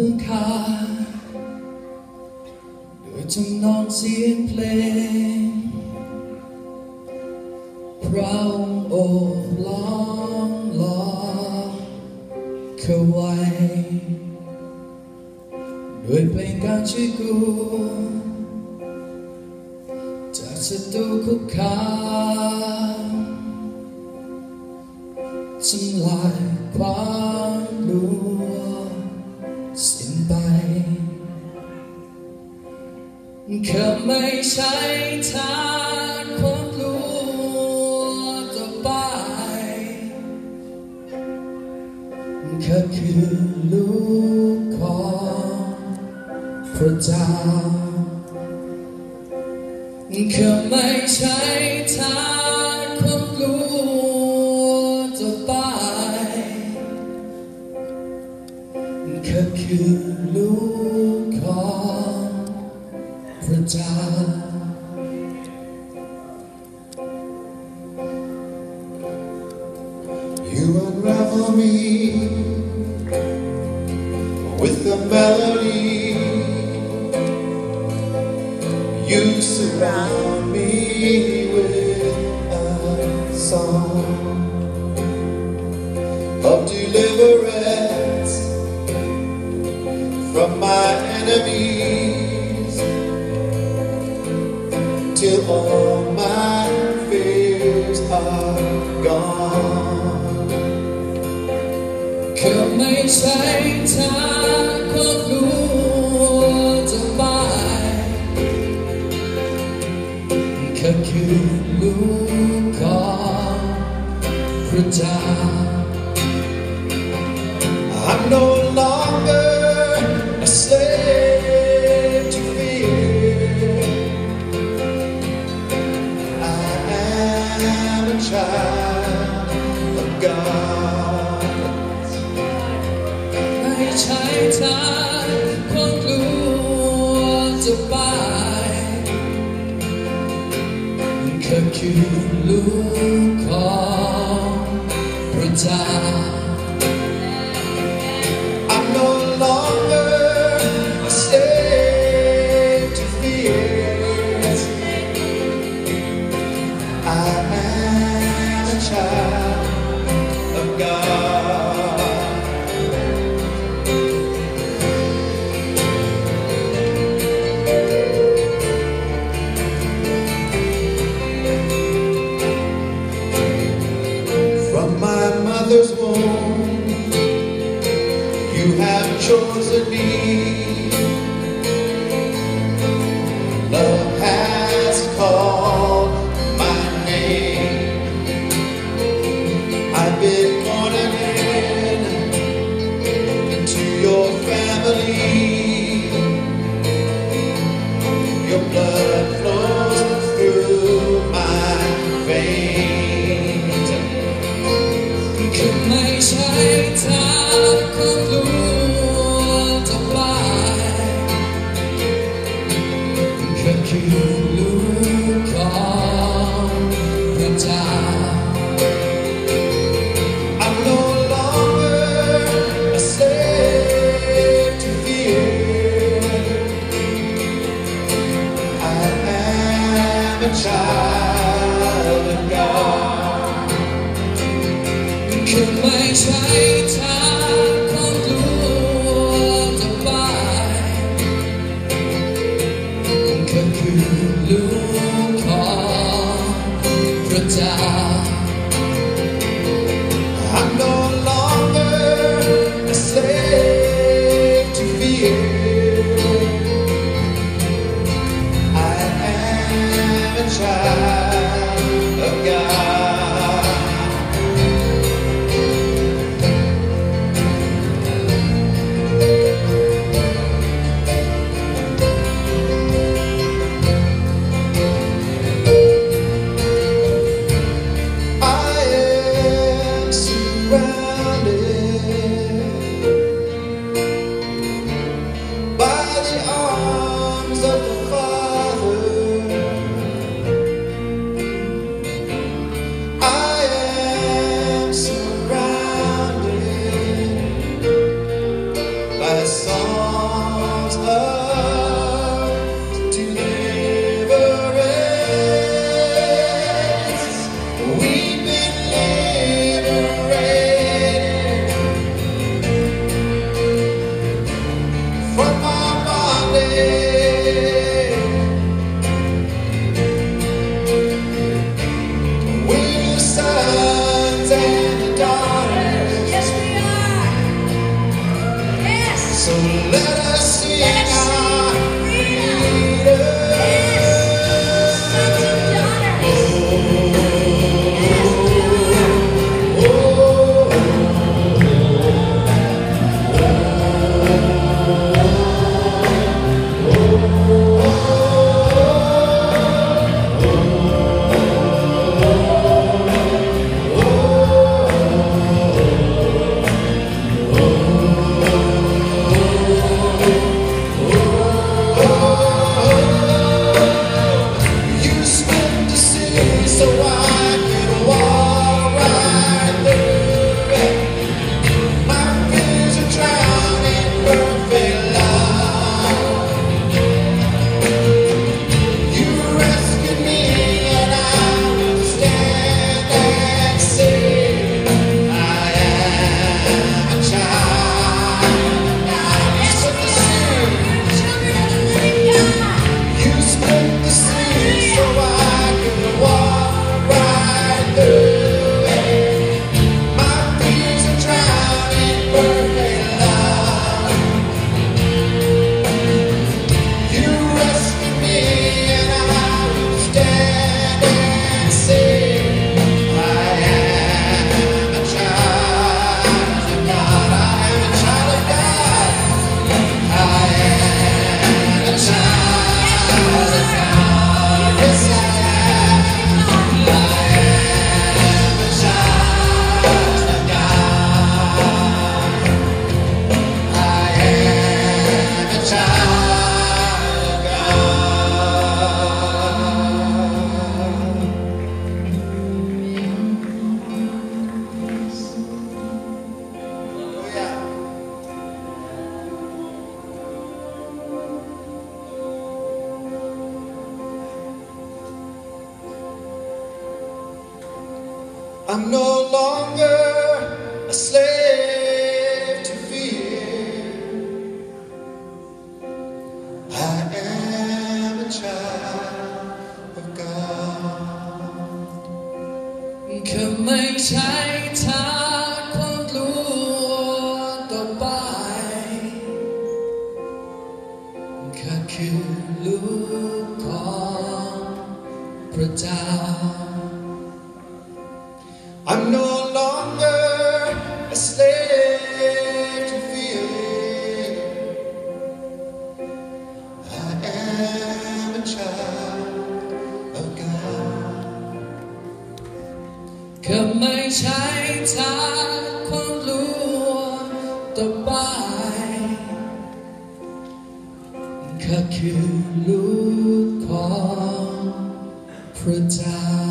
พึ่งคาโดยทำนองเสียงเพลงพระองค์โอบล้อมล้อมเขาไว้ด้วยเพลงการช่วยกู้จากศัตรูคุกคามทำลายความกลัวสิ้นไปเขาไม่ใช่ทางความกลัวต่อไปเขาคือลูกของพระเจ้าเขาไม่ใช่ทางความกลัวต่อไปเขาคือลูกของพระเจ้าYou unravel me with a melody You surround me with a song of deliverance from my enemies till all my fears are gone เขาไม่ใช่ทางความกลัวจะไปเขาคือลูกของพระเจ้า I'm no longer a slave to fear I am a child of God ไม่ใช่ทางความกลัวจะไปเขาคือลูกของพระเจ้า I'm no longer a slave to fear I am a child of God From my mother's womb You have chosen me Love has called my name I've been born again into your family Your blood flows through my veins เขาไม่ใช่ทางความกลัวจะไปเขาคือลูกของพระเจ้า I'm no longer a slave to fear I am a child of God เขาไม่ใช่ทางความกลัวจะไปเขาคือลูกของพระเจ้า I'm no longer a slave to fear I am a child of God song love deliverance. We've been liberated from our bondage. We're sons and daughters. Yes, we are. Yes. So let us sing our freedom. Sons and daughters. You split the sea so I could walk right through it. My fears are drowned in perfect love. You rescued me and I will stand and say, I am a child. Now you split the sea. Children of the living God. You split the sea so I could walk right through it. My fears are drowned in perfect love. You rescued me and I will stand and say, I am a child of God. I am a child of God. I am a child of God. Yes, I am. I am a child of God. I am a child of God. I'm no longer a slave to fear. I am a child of God. คือไม่ใช่ทางความกลัวต่อไปข้าคือลูกของพระเจ้า I'm no longer a slave to fear. I am a child of God. ข้าไม่ใช่ทางความกลัวต่อไปข้าคือลูกของพระเจ้า